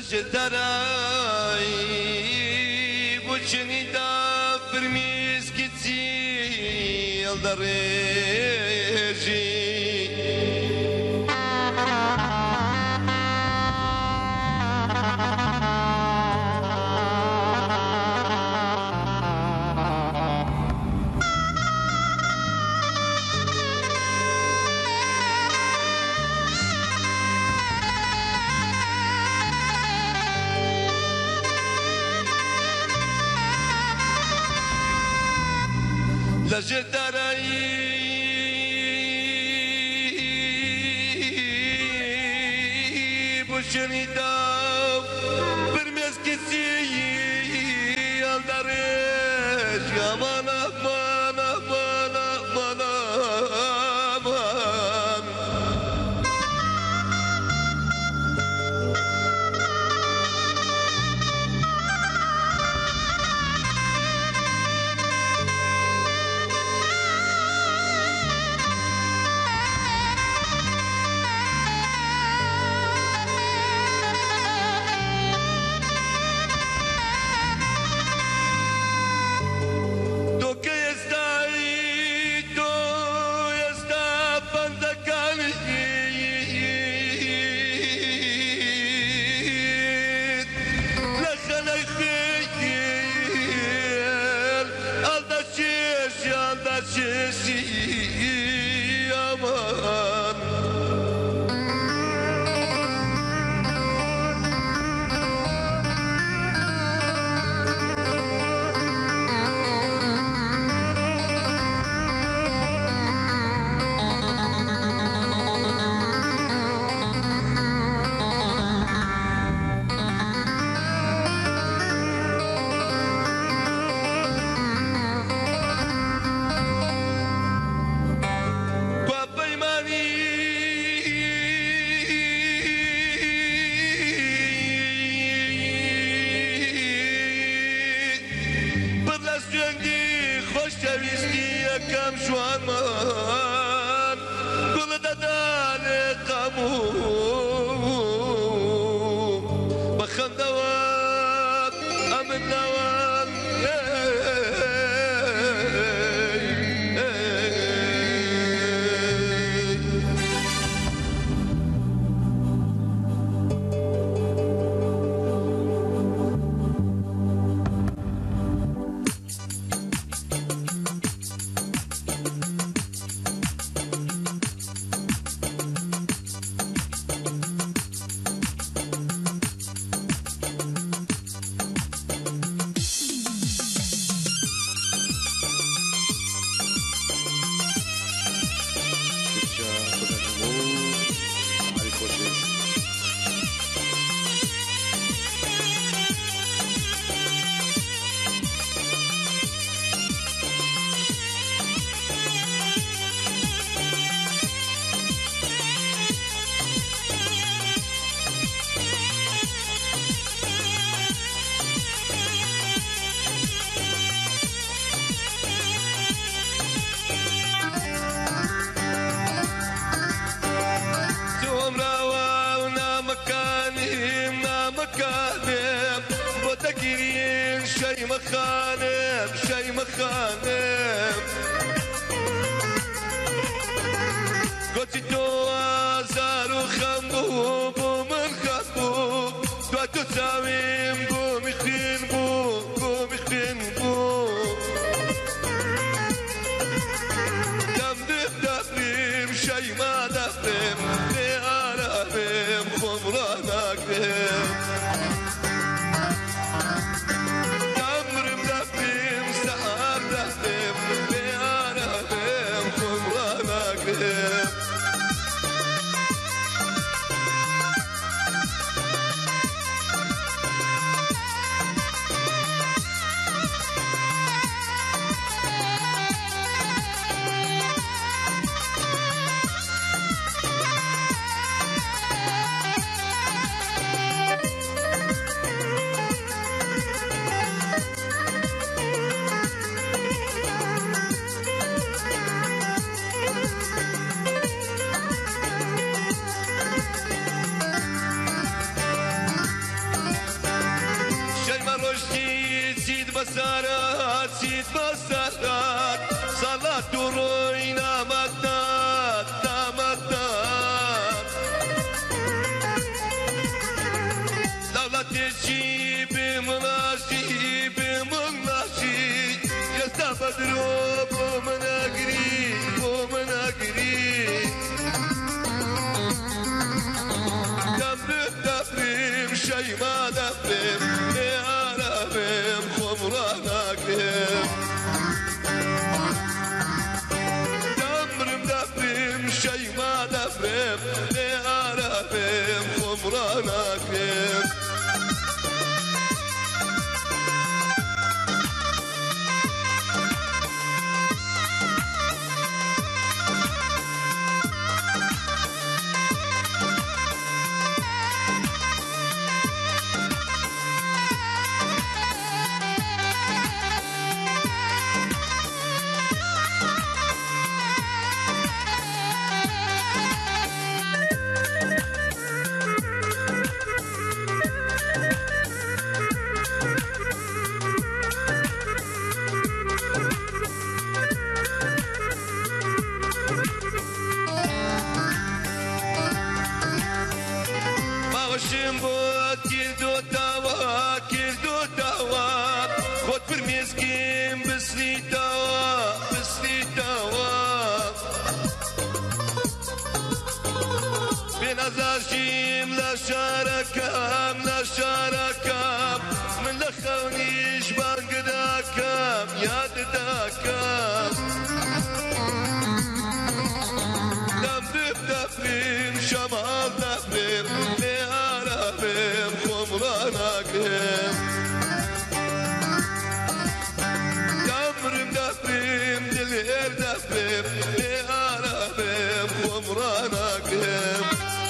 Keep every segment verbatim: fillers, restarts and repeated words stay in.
لجدراي وشني دا برميز كتي الدريجي لجدراي وشني دا برميز كتي الدريجي يا مانا مانا مانا مانا مان كم شوان مان كل دداني قامو بخن دوام أمن دوام مكانم شي مخانم شي مخانم قلت تو ازار وخنبوب ومن خطبوب تو تساويم قوم يخين بو قوم يخين بو دم دم دفريم شي ما دفريم في عالميم خمرانك دم عشقي سيد بسارات سيد بسارات صلاة روينا مدات مدات لولا تجي بمناشي بمناشي يستبدلوا بمن أجري بمن أجري دبرم دبرم شي ما دبرم لعالمم خمرانك دبرم دبرم شي ما دبرم لعالمم خمرانك شمبو كيردو توا كيردو توا خود بر مسكين بسني توا بسني توا بنزاجيم لا شاركام لا شاركام من لخونيش بانقداكام ياد داكام دم دب دفرين شمال دفرين لعالمم خمراناكم دمرم دفرين دلير دفرين لعالمم خمراناكم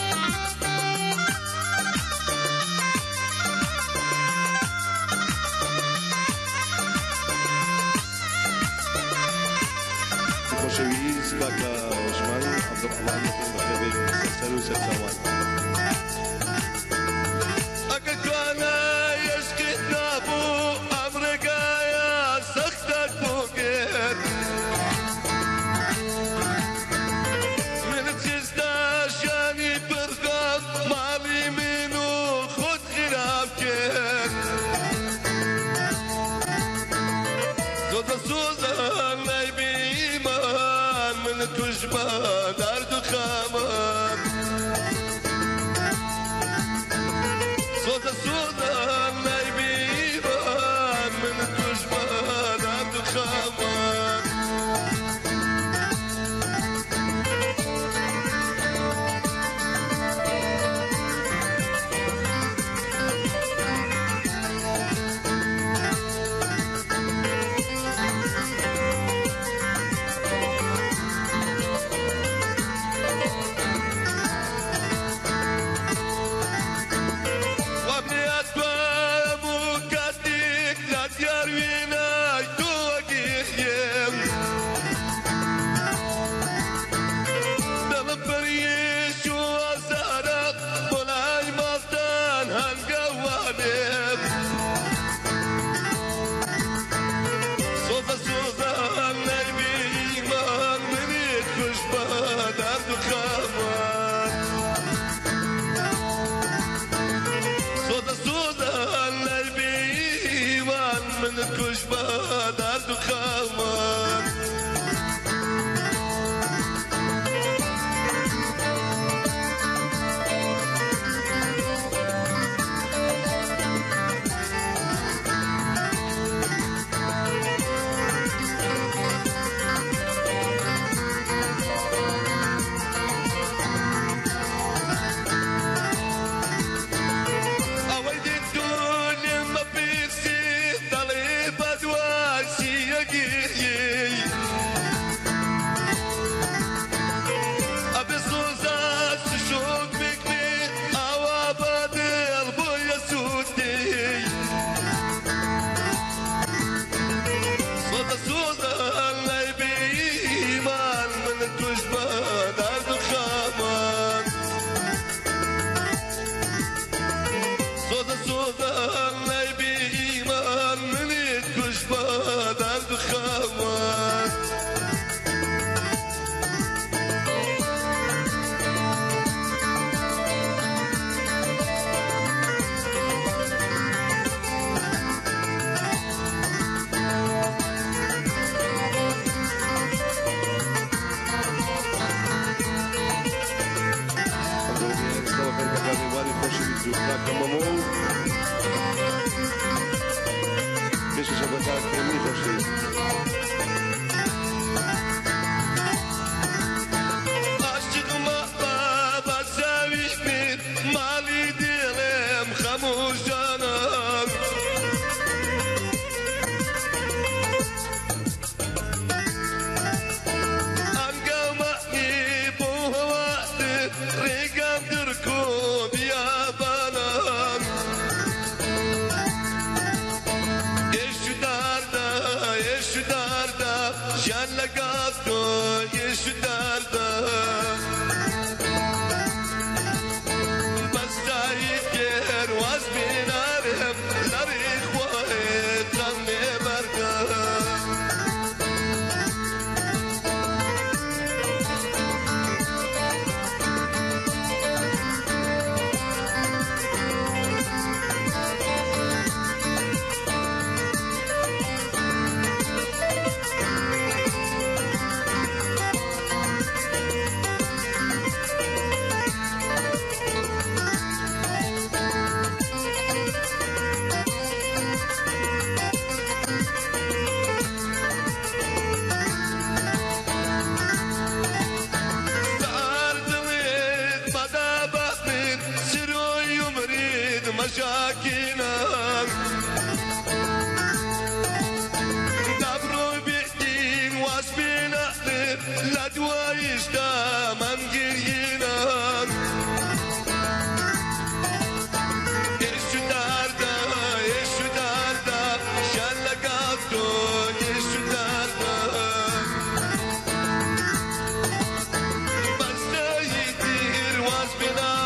خوشویست کاکا عثمان عبدالرحمن نخیم بخیبه مسلسل و سلسوان اگر کوانا یشکی نابو امریکایا سختک بوگید من چیستا شانی برخاب مالی منو خود خراب کرد زوزا سوزا نیبی ایمان من کشبا درد و خامان سوزا سوزا نیبی ایمان من کشبا درد و خامان كشبا درد و خامان yeah. خش شبکه کرمی خوشی عاشقما بابا ساوی بید مالی دلم خموش جانم انگامانی بو هوات ریگم درکو بیابانم یشو داردا یشو داردا شان لگاب تو یشو داردا مشاكينا دبرو بيتين واسبينا لا دوايش دا ممجينا يشو داردا يشو داردا شالا قابتو يشو داردا بس دا يدير واسبينا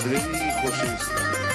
قدری خوشیست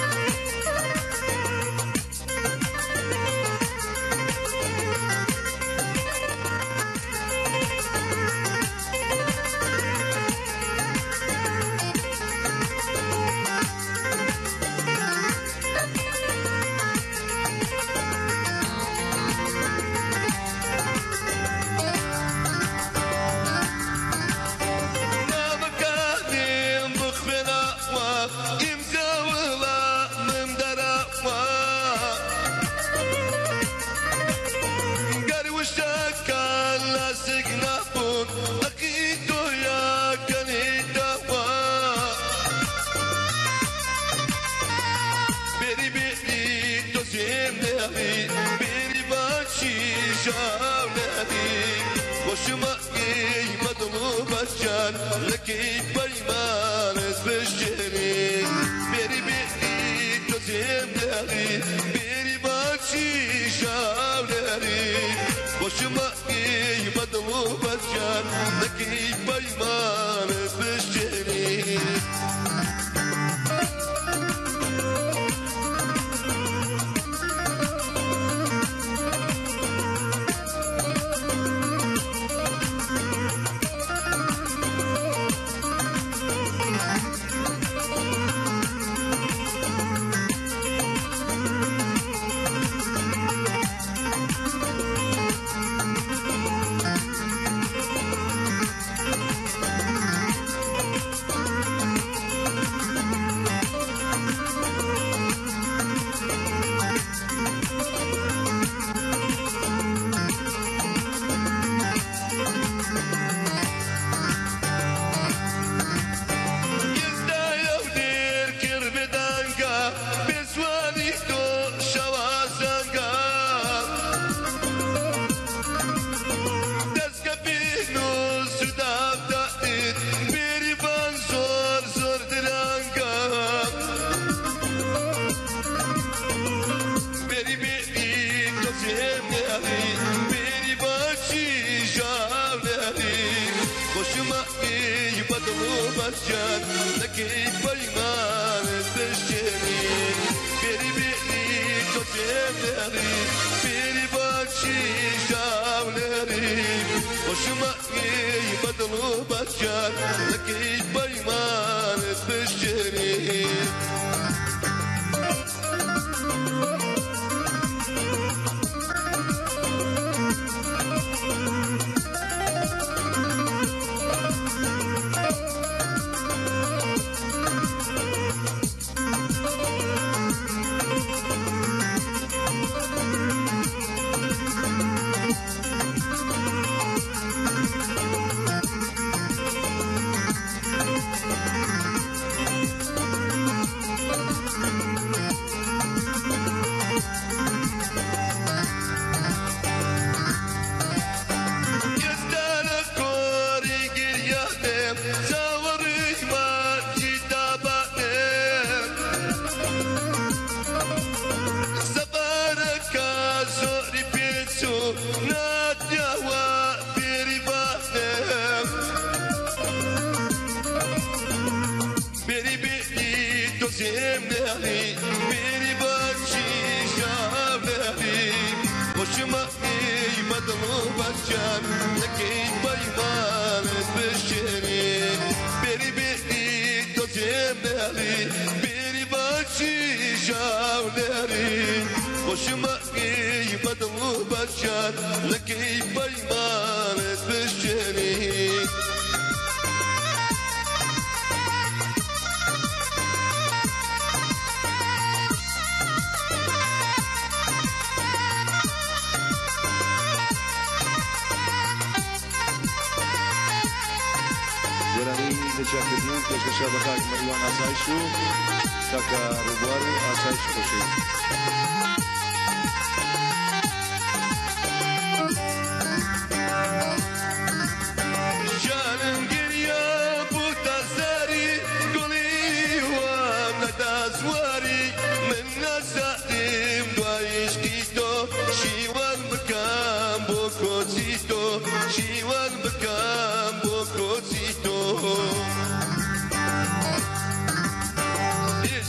لكي بيمانس بالشري بيري بيري تزيم داري بيري باتشي شاولاري وشمائي مدلو بجان لكي بيمانس بالشري لكي بيمان بالشري بيري بيري تزيمري بيري باتشي شاولري وشمائي بدلو بشان لكي بيمان بالشري بيري باتشي شاولاري وشمائي مدلو بشان لكي بيمانس بالشري بيري بيري تزيمري بيري باتشي شاولاري وشمائي مدلو بشان لكي بيمانس بالشري شاكرين كيش شبكات مروان اسايشو كاكا روبارو اسايش خوشي جانم گریا بوتا زاری گلی و ندازواری من نزدیم دوایش کیتو شیوان بکم بو کوزیتو شیوان بکم بو کوزیتو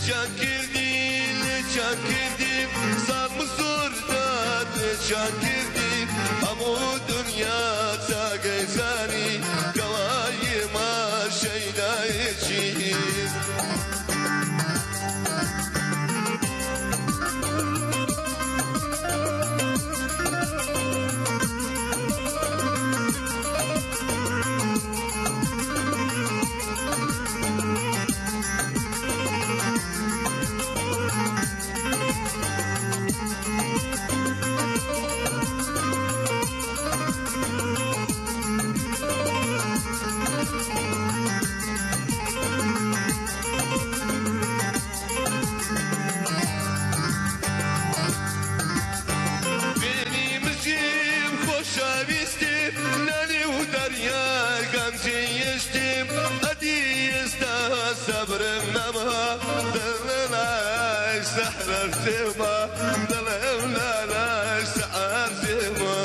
لشاكردين لشاكردين صار مصردات لشاكردين همو دنيا تاقي زاني كواي ما شيدا يجيز سحررتما ظلمنا لا سعرتما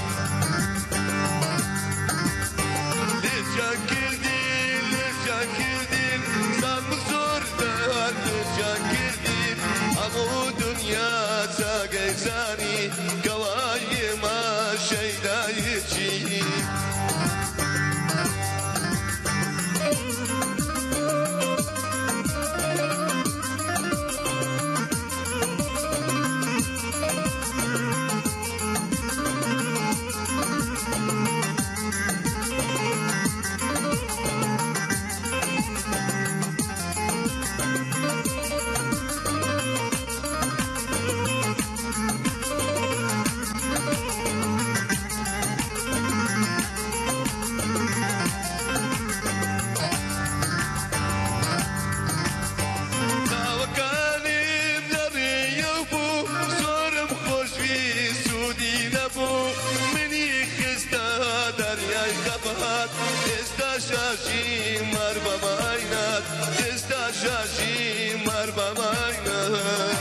لشاكردين لشاكردين صار مصردان لشاكردين همو دنيا تاقي زاني كواي ما شيدا يجي شاشي مربى ماينات تستا شاشي مربى ماينات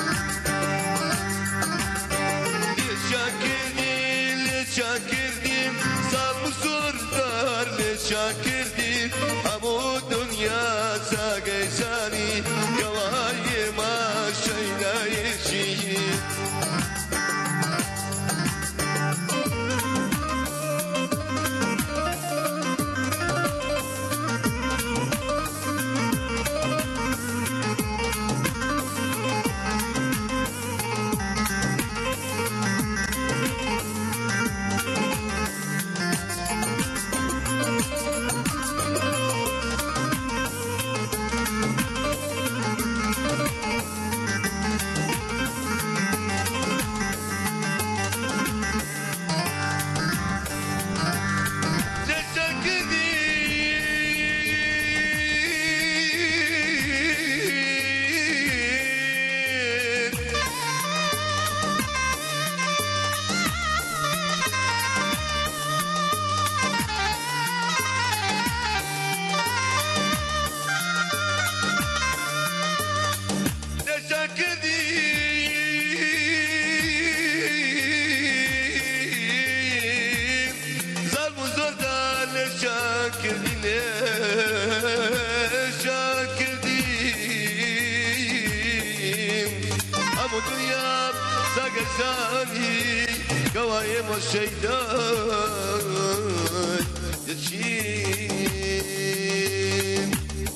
لشاكردين لشاكردين صار مصردار لشاكردين همو دنيا ساقي زاني كواي ما شيدا يجي زاني قوايم الشيطان يتشين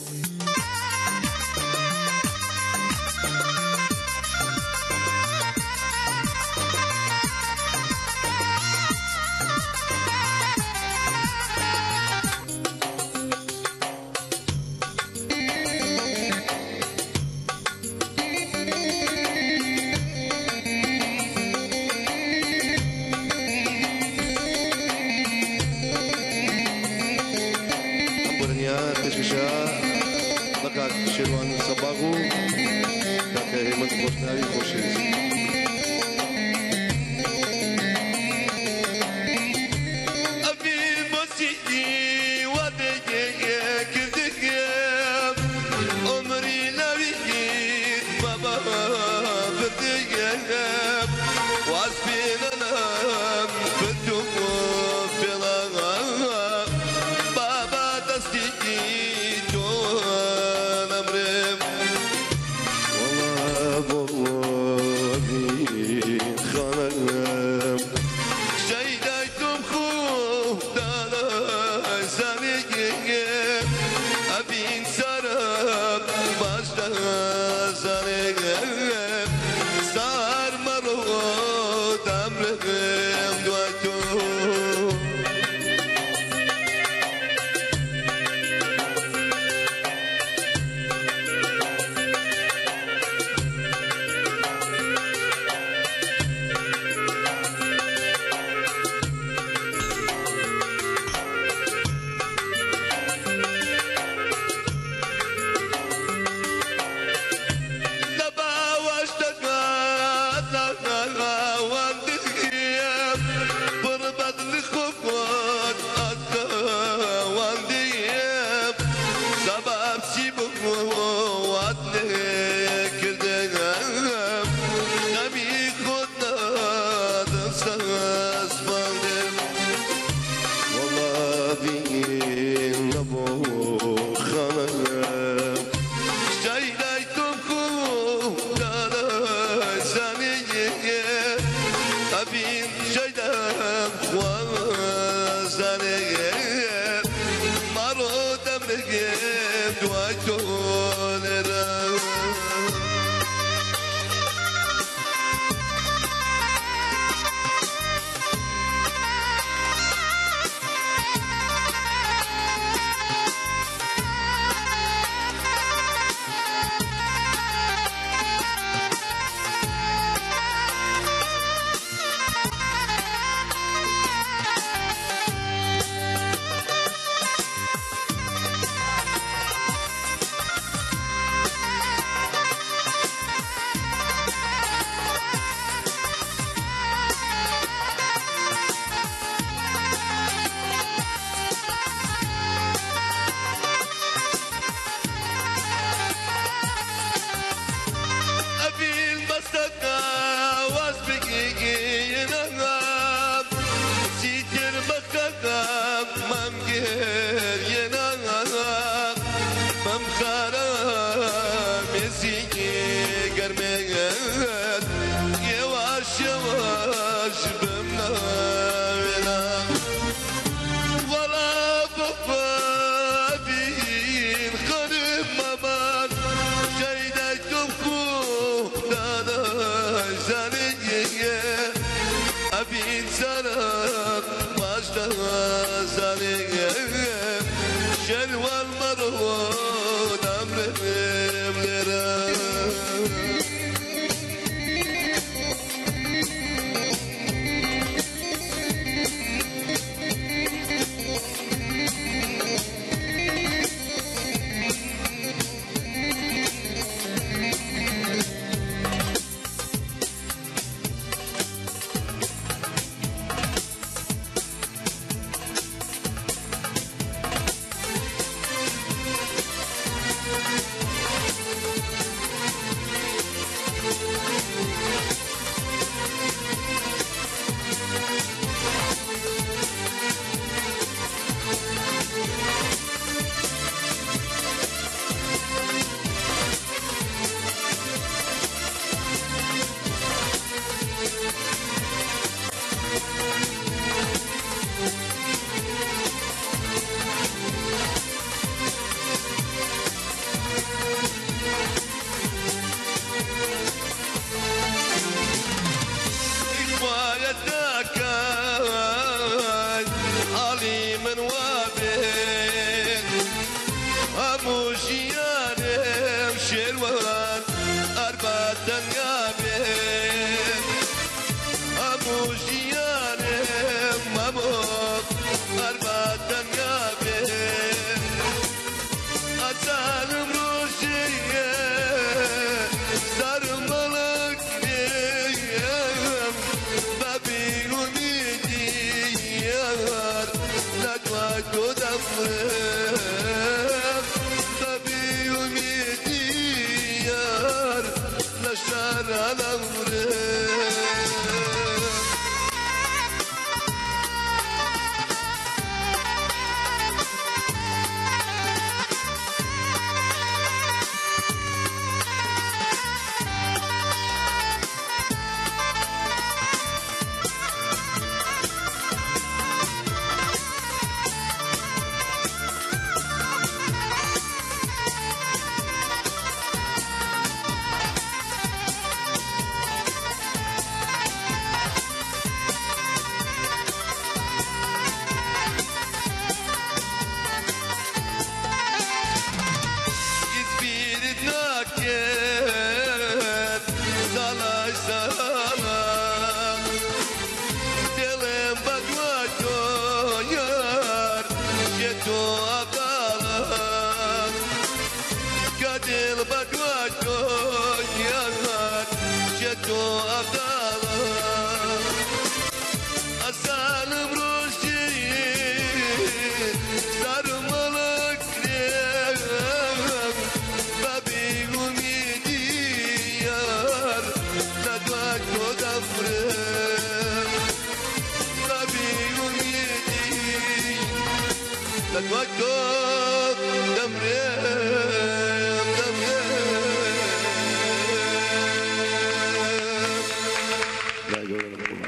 شیروان صباغو کاکە هێمن خۆشناوی خۆشەویست ئەبی بۆچی وەدەگێ کردگەم عمری نەویت بەبا بردگەم واز پێنەنەم بردوم پێڵەغا بابا دەستی تۆ نەمرم أمرهم دواتو وكوك دمريم دمريم لا جوله لكم.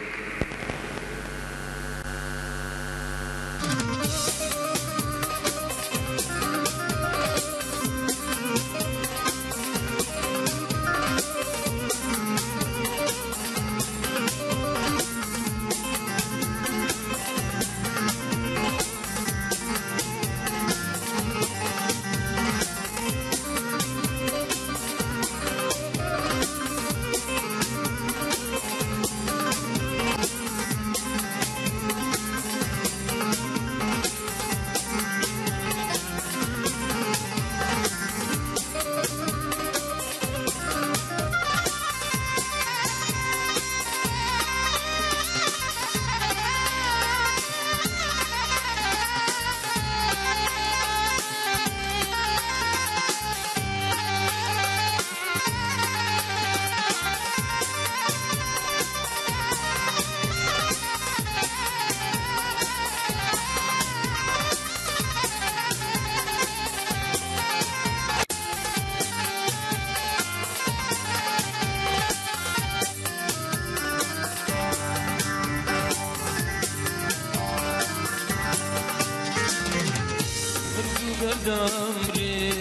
دمري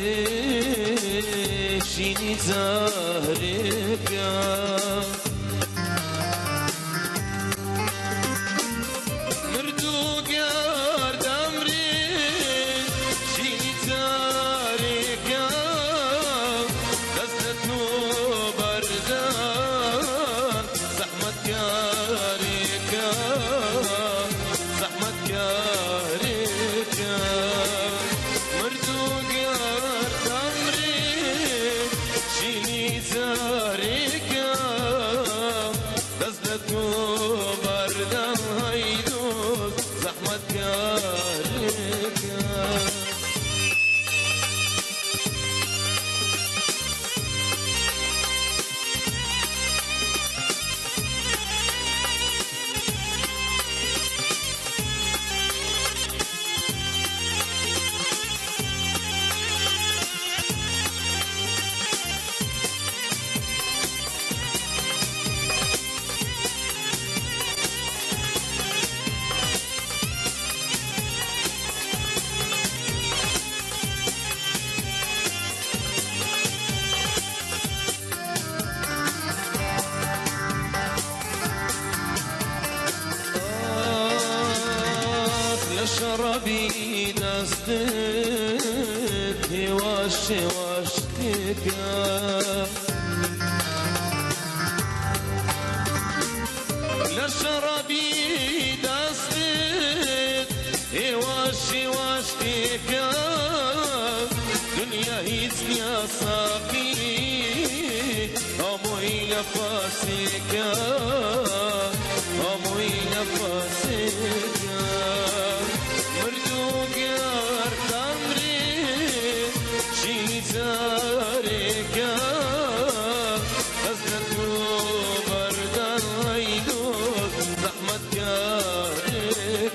شيني زهرك مردوق يا دمري شيني زهرك دستت بردان زحمة كارك زحمة كارك مردوق يا دمري شيني زهرك دستت بردان هيدوك زحمة كارك شربي دستك واش واشتك لشربي دستك واش واشتك دنيا هيزني صافي أموي نفسك أموي نفسك مردوق يا دمري شيني زهرك غزلت بردان هيدوك زحمة كارك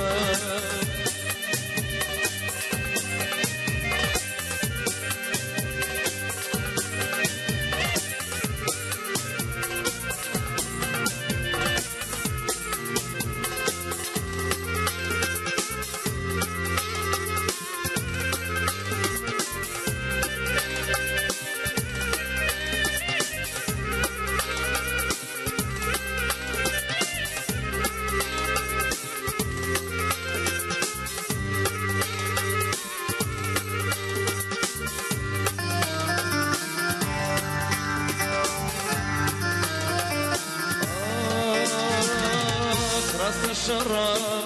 شرب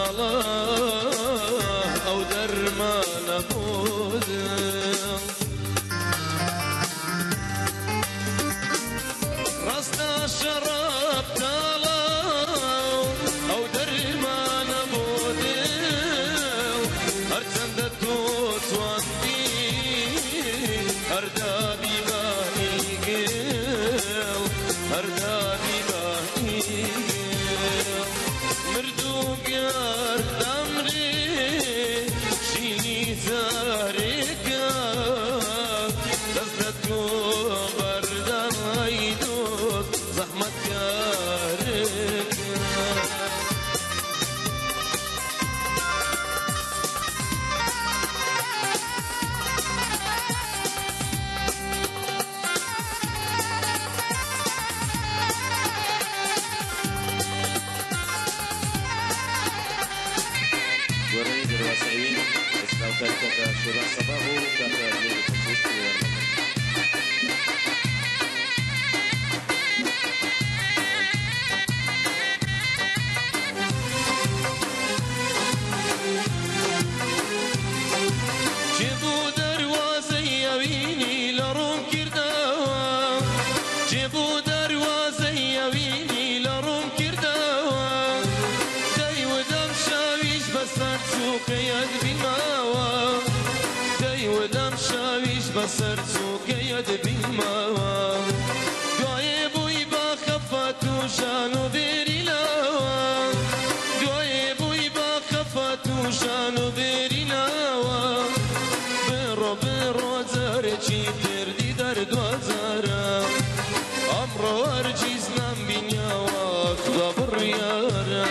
ناله أو درمان بود راسنا شرب ناله أو درمان بود هرچند توت وندی هر دادی باهی گل هر دادی باهی مردوق يا دمري بسر سوق يد بالماء قايب ويبا خفت وشانو بيري لاوا قايب ويبا خفت وشانو بيري لاوا برو برو زارجي تردي درد وزارا امرو ارجيز نام بنيا واخذ بالريارا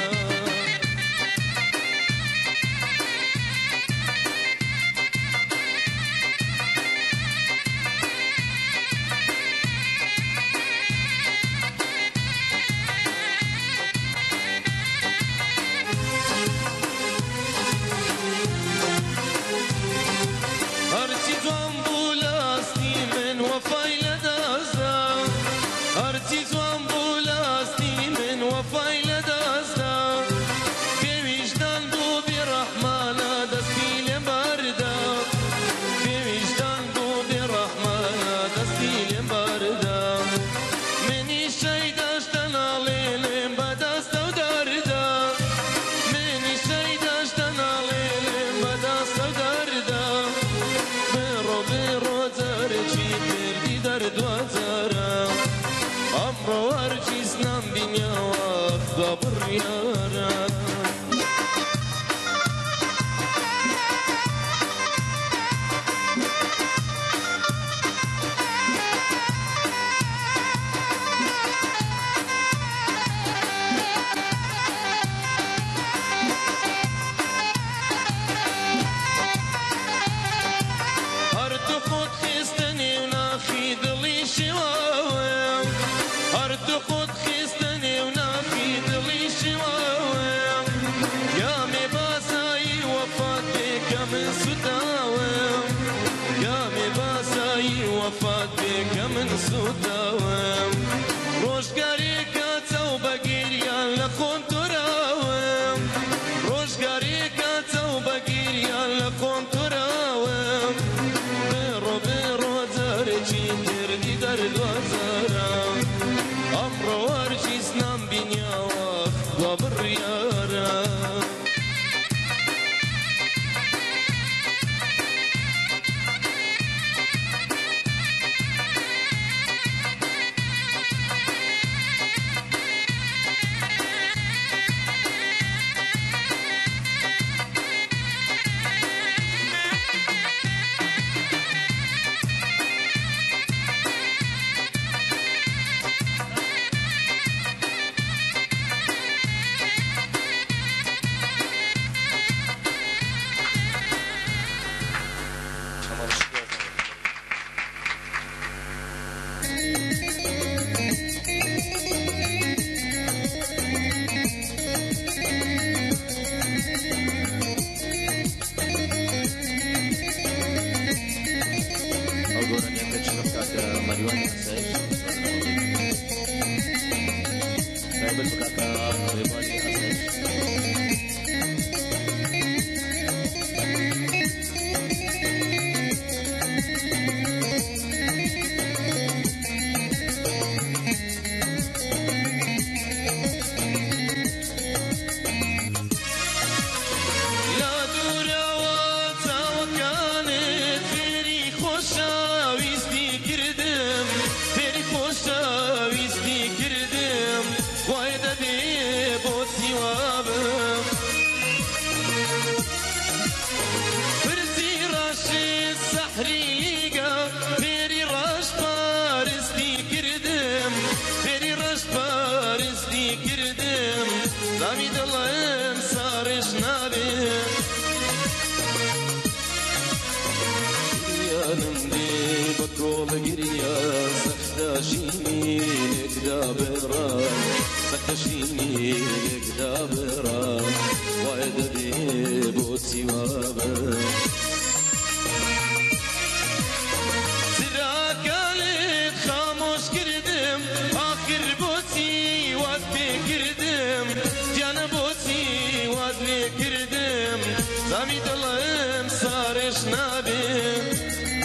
سامي دلم سارش نبي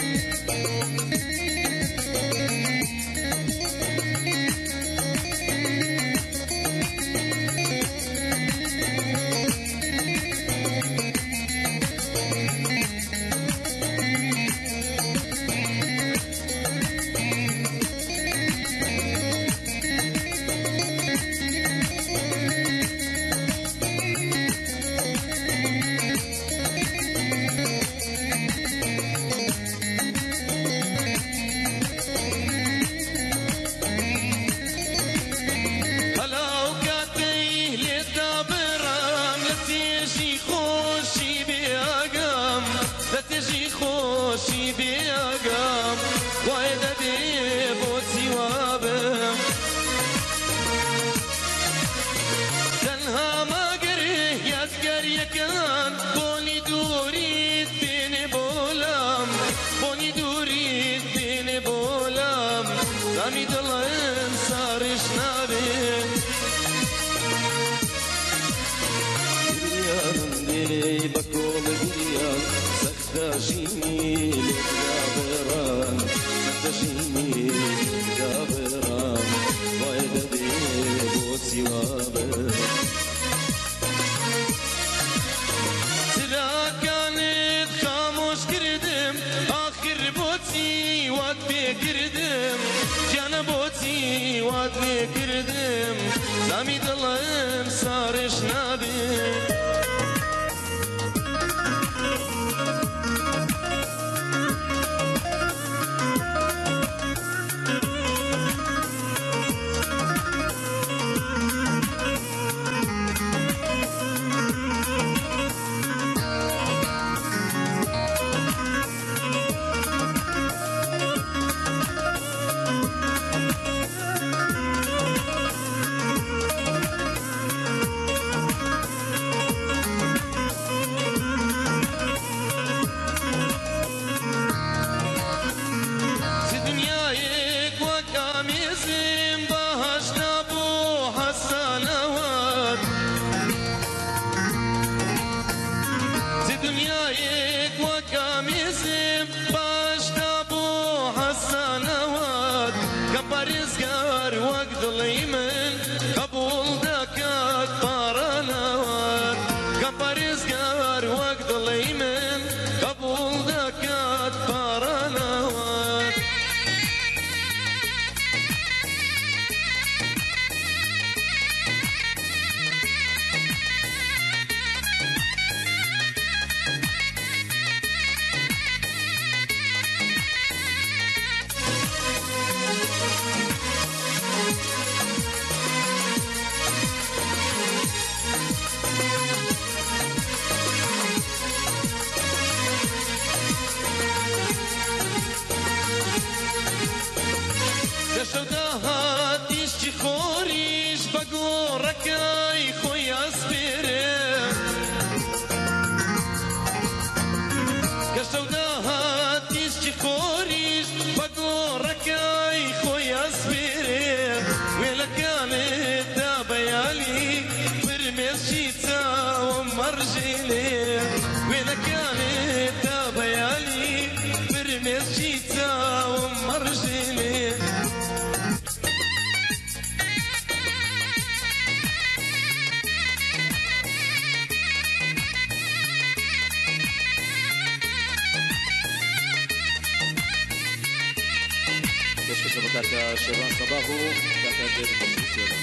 كاكا شيران صباحو كاكا دير الخصوص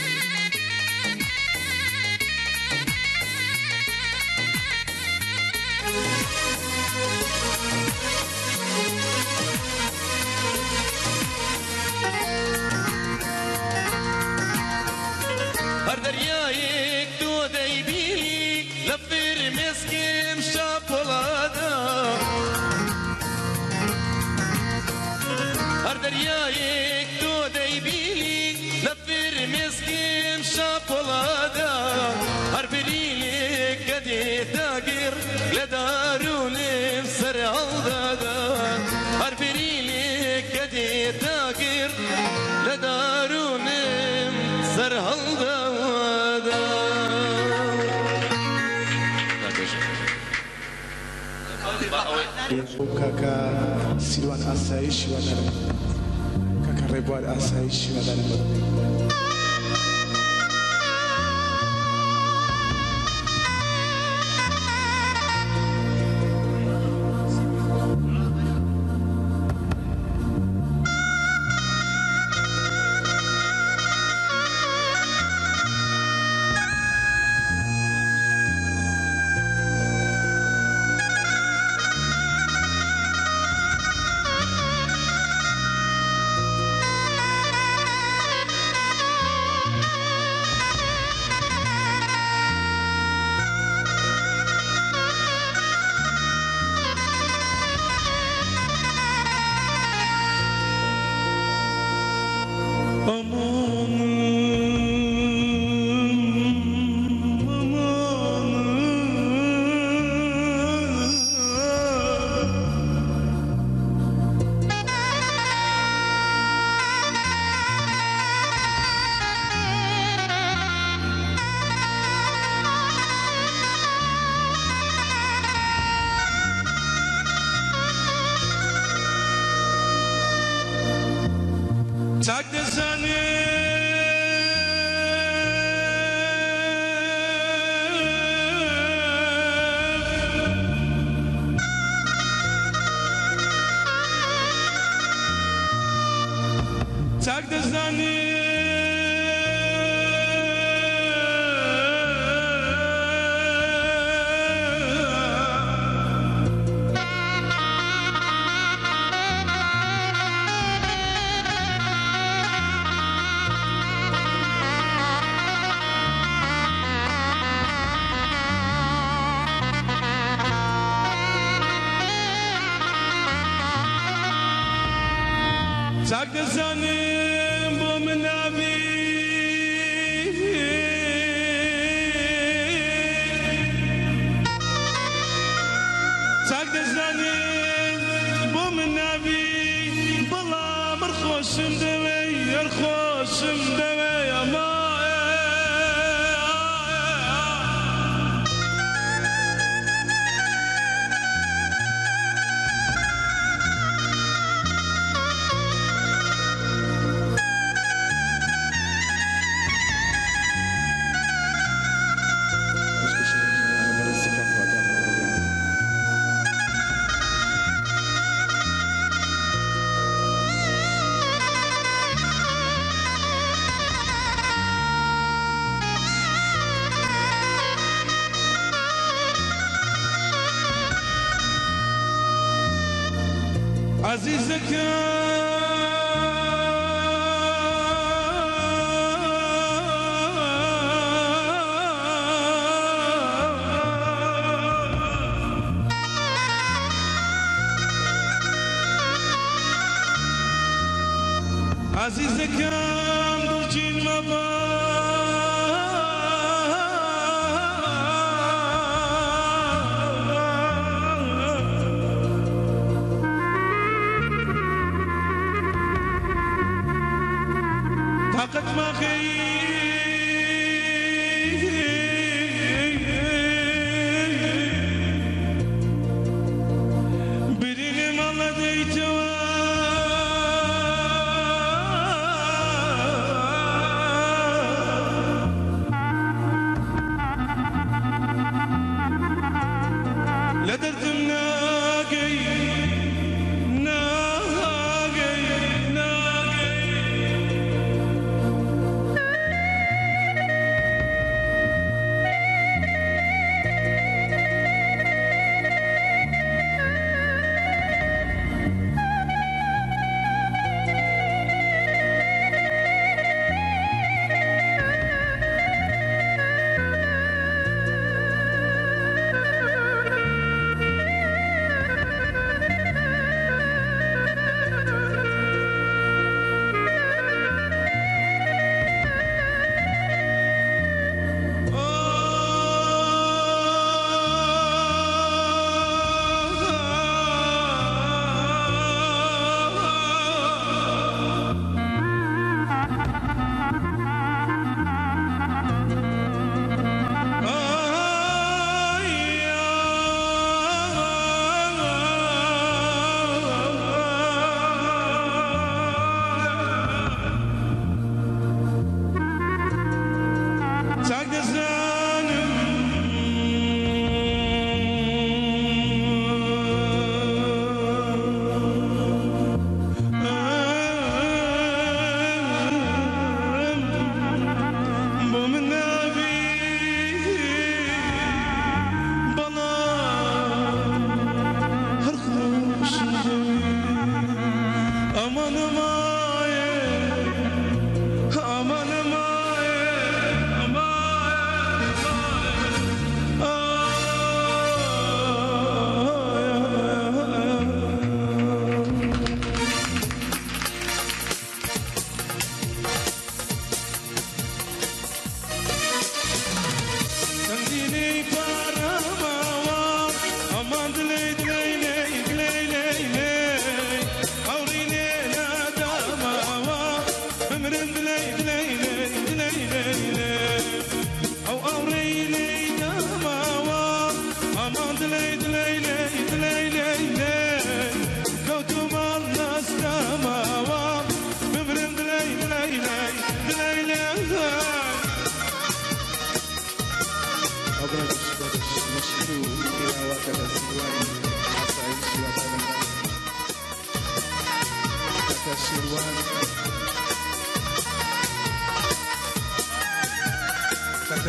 هر دریایک تو دیبی لفر مسکم شاپولادا هر دریایک تو دیبی لفر مسکم شاپولادا هر بریلی کدی تاگر لدارونم سر عودادا هر بریلی کدی تاگر لدارونم سر عودادا كاكا سيوان أسايش ودرم كاكا ريبوار أسايش ودرم Take the sun Take the sun Take the sun عزيزك عزيزك برجين مبا طاقت ما خي بريني مالا ديتوا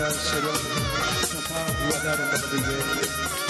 kaka Sirwan Safa Wadar Bakdiye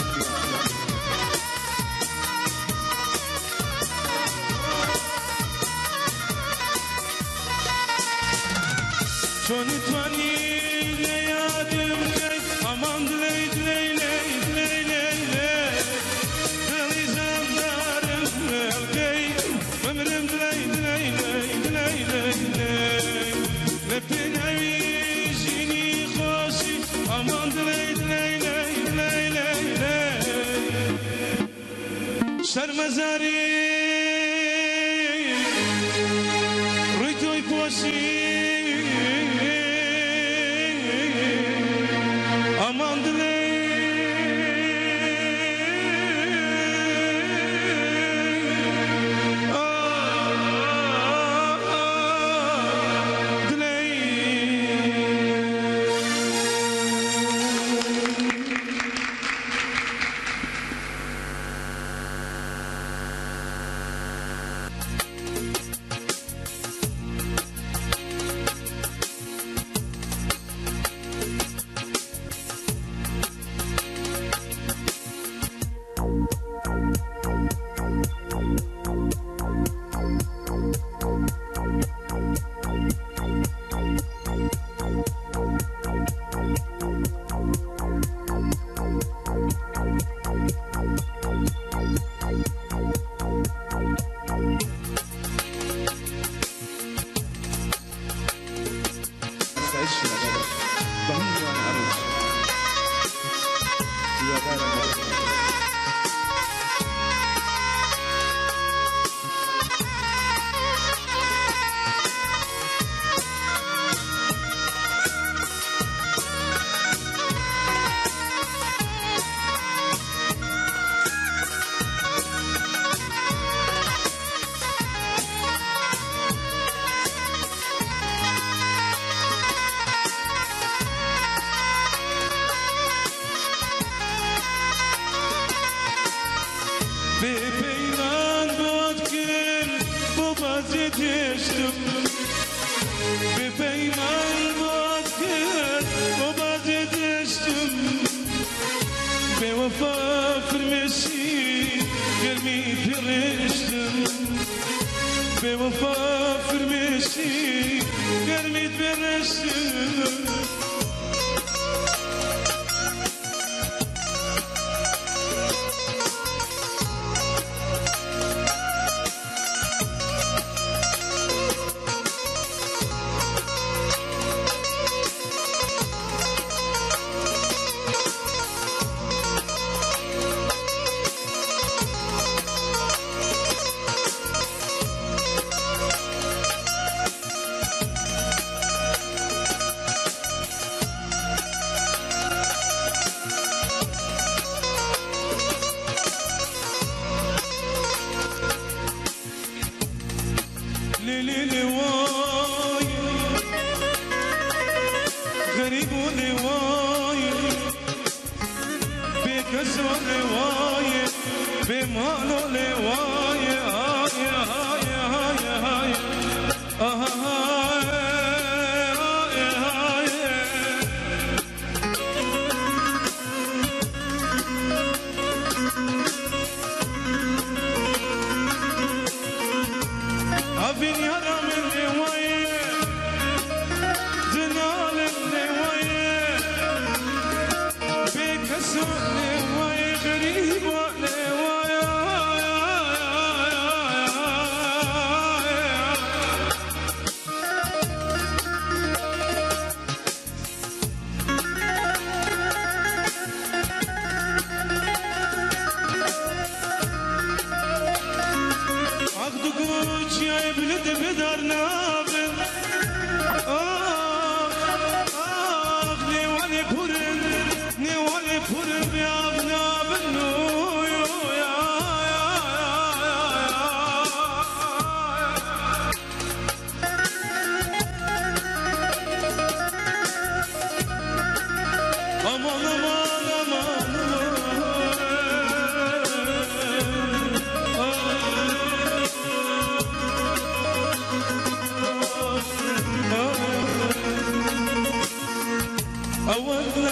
چون توانی لیادم کی aman diley diley diley diley diley dili zandarım elkey ömrüm diley diley diley diley diley lepin evizini khoshi aman diley diley diley diley diley şermezari ritoy poshi aman diley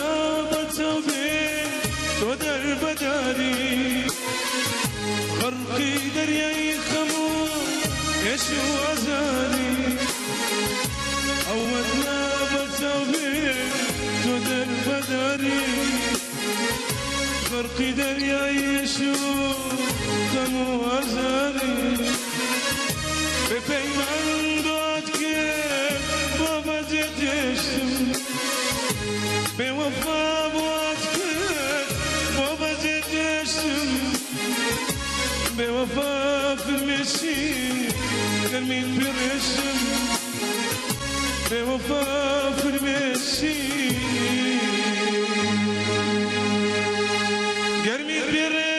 بتوبين ودر بداري غرقي درياي خمور يشو أزاري أودنا بتوبين ودر بداري غرقي درياي يشو خمور أزاري بپیمان داد که بابا زدشتم به وفا بود که بابا زدشتم به وفا فرمشی گرمین برشتم به وفا فرمشی گرمین برشتم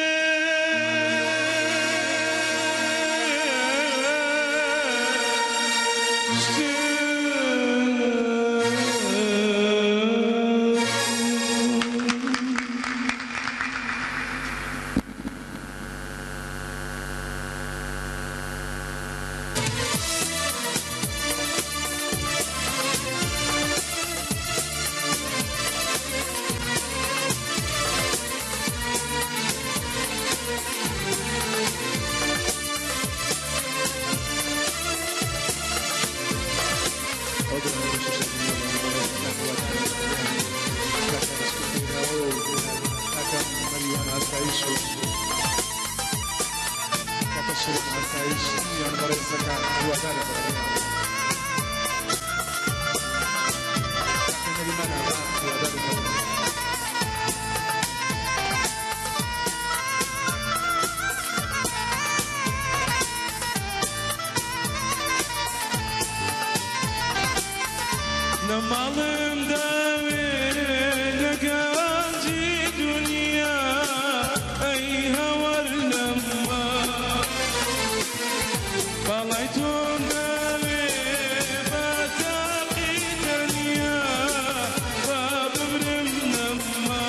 نمالم داوي لقاجي دنيا أي هور لما طلعتون داوي بتاقي دنيا بابرم نما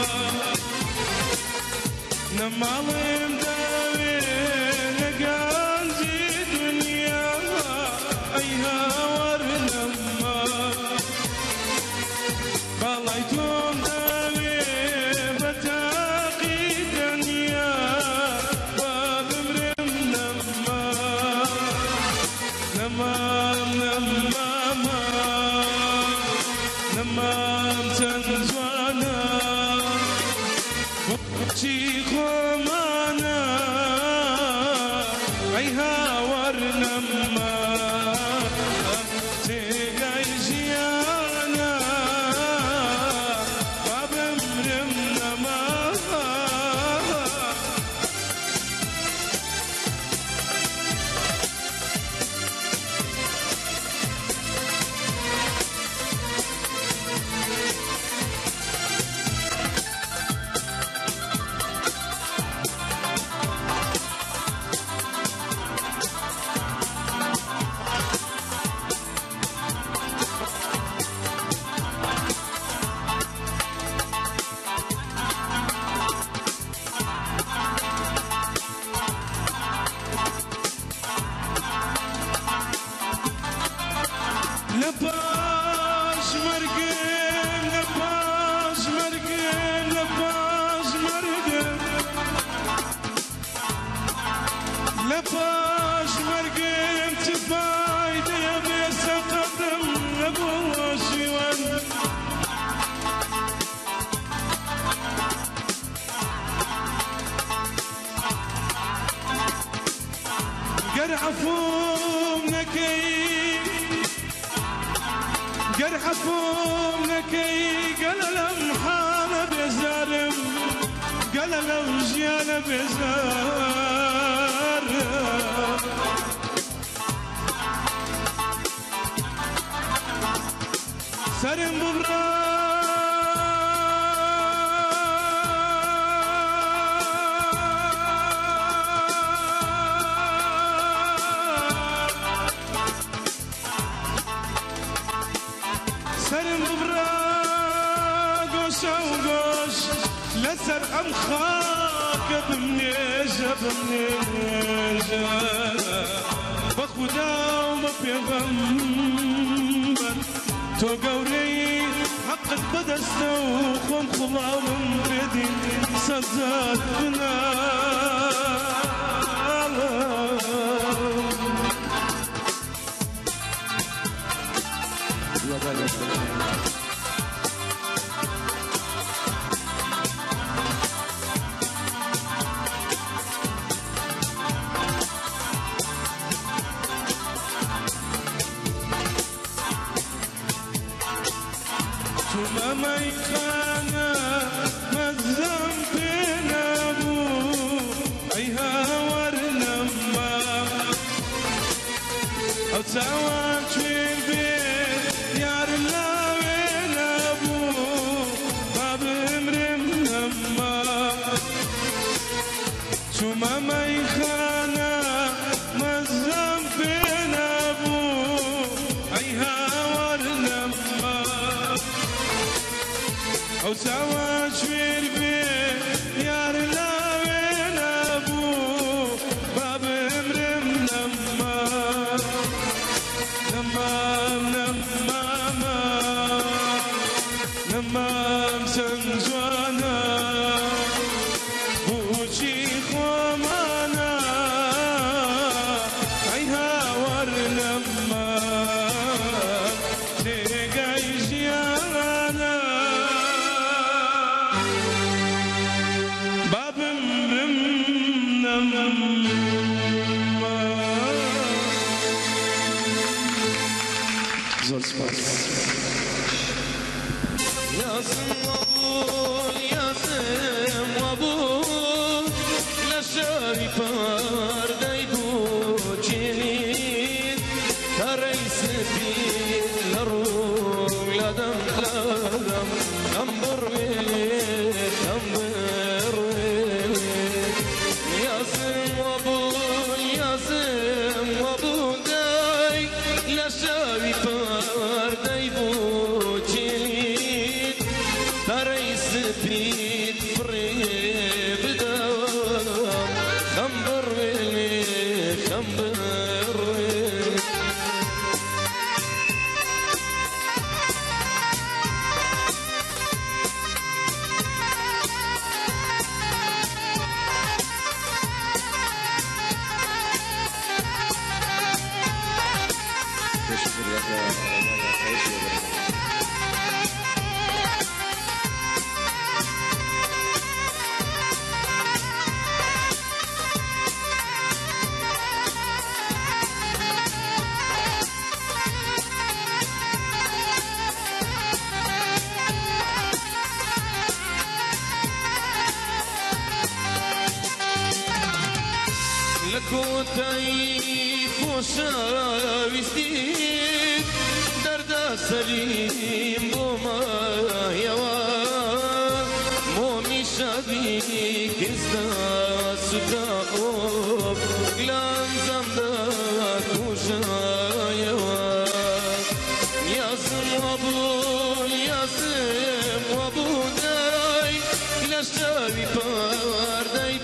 نمالم داوي لقاجي دنيا أي هور لما طلعتم داوي بتاقي دنيا وبمرم نما نمام نمام نمام تنزوانا وقتي خمانا عيها ورنما تيجي جيانا لباش مرقم لباش مرقم لباش مرقم لباش مرقم تفايدة يا بيس قدم لبوش يوان قرعفوم نكي قرحفوم نكي قللم حالة بزارم قللم جيانة بزار سرم ببرا سرم ببرا قوشا وقوش لسر أم خاك بمنيجة بمنيجة بخدا وما بيغمبر تو قوري حق عقد بدسته وخم خضع من بدي سزات بنا ثم ما يخانا مزم بينا ابو ايها ورنما او سوان شوير بيت يار لا وين ابو باب امرم لما ثم ما يخانا مزم بينا ابو ايها أو سوا شوير بي يار لا وين أبو باب امرم لما لما لما لما مسنجوانا بوشي خوامانا عيها ور لما تيجي جيانا زول سباس ياسم وابو ياسم وابو لشاري فارداي بوچين تريس بيت لروم لدم لدم نمبر ويت نمبر ويت ياسم وابو ياسم وابو داي لشاري فارداي بوچين تريس بيت فريب دوام خمبر ويلي خمبر ويلي لكوتاي خوشاويستين دردا سليم بوما يوا مومي شابي كزدا سداوب لانزم دا كوشا يوا ياسم وابو ياسم وابو داي لشابي بارداي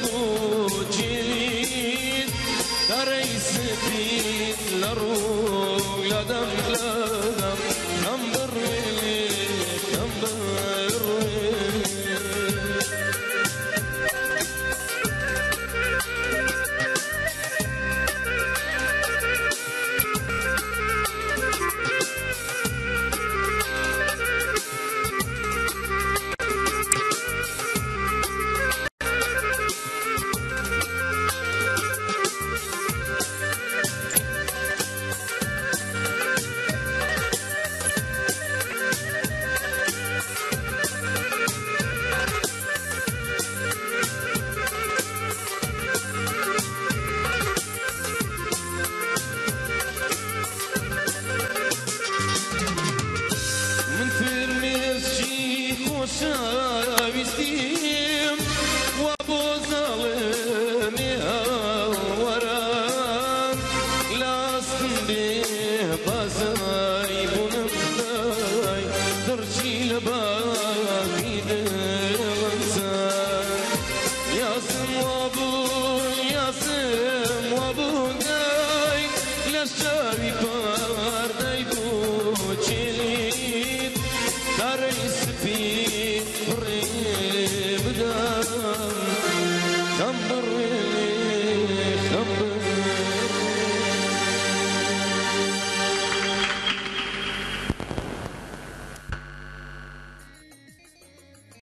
بوچين تريس بيت لروم لدم لدم نمبر ويلي نمبر ويلي خوشاویستی